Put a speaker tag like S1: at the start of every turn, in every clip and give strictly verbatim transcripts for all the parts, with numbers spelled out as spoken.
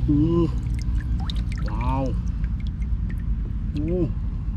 S1: Ừ. Wow. Ừ.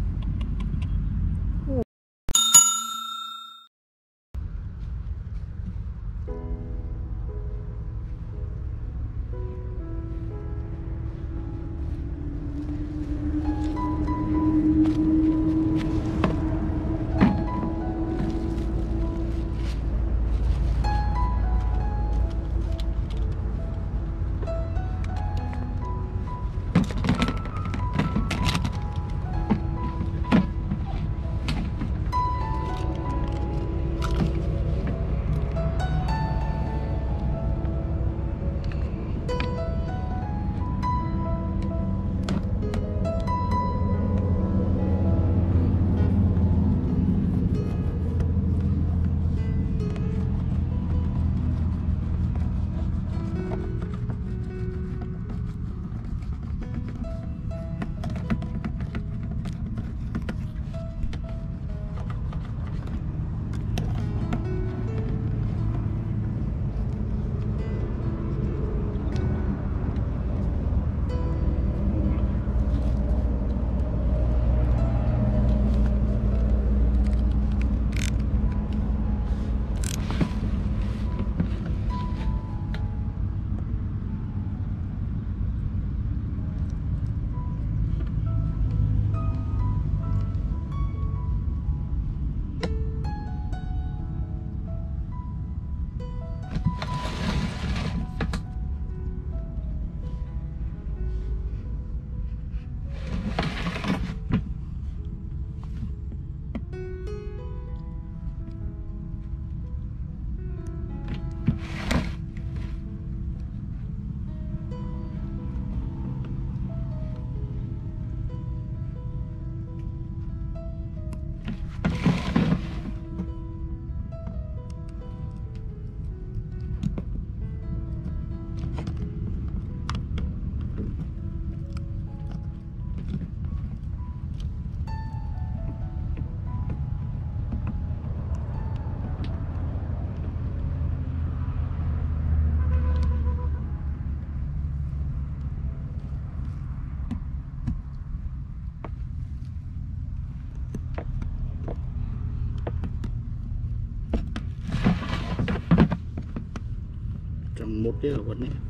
S1: Trong một cái ở quán này.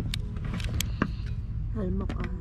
S2: Hal mọc à.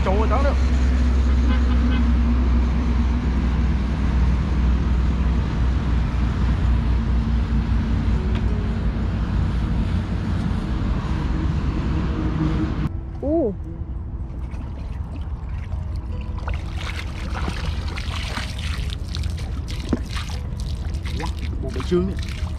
S1: trâu đó đâu.
S2: u
S1: Bộ bể trương đấy.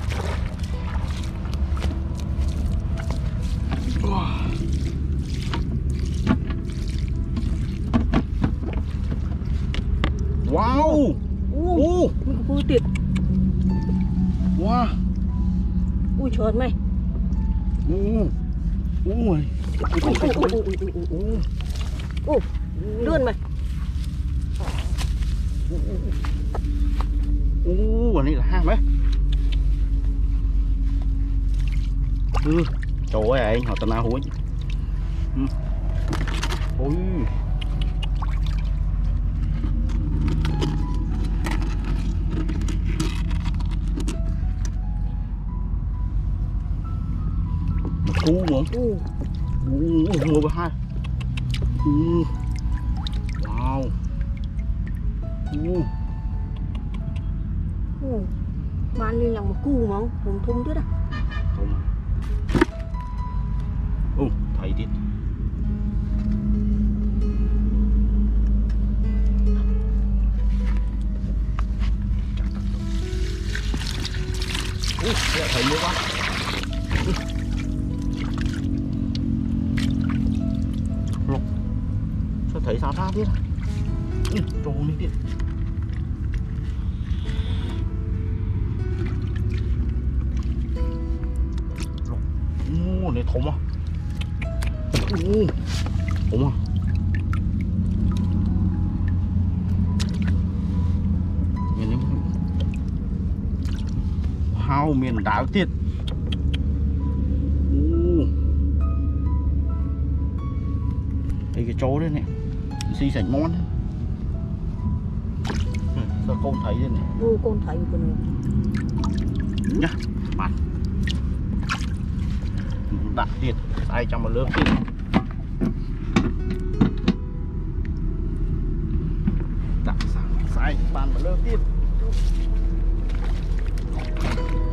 S1: Wow.
S2: u mình có vui tuyệt.
S1: Wow.
S2: Ui trời mày.
S1: Ui. Ui.
S2: Ui ui ui ui ui ui ui. Ui lươn mày.
S1: Ui, quả này là ham ấy. Ừ. Trời ơi anh, họ tao nào hối. Ừ. Ôi. Một cú mà.
S2: U.
S1: Ui, ngồi vào hai. Ừ. Wow. Ừ.
S2: Ừ. Man lên là một cu mà không thung chứ à.
S1: Không. Ồ, thấy đi. Ui, thấy nhiều quá. Rồi. Sao thấy sao ra thế? Ừ, trồn đi đi. Ồ, này thùng à. Ồ, thùng à. Miền wow, miền đá tiệt. Ồ. Đây cái chỗ đấy này. Xì sảnh món. Ừ, sao con thấy đây này.
S2: U con thấy con này.
S1: Nhá, bạn. Đạn tiệt, ai trong một lớp tiệt. Đạn sáng sai bàn một lớp tiệt.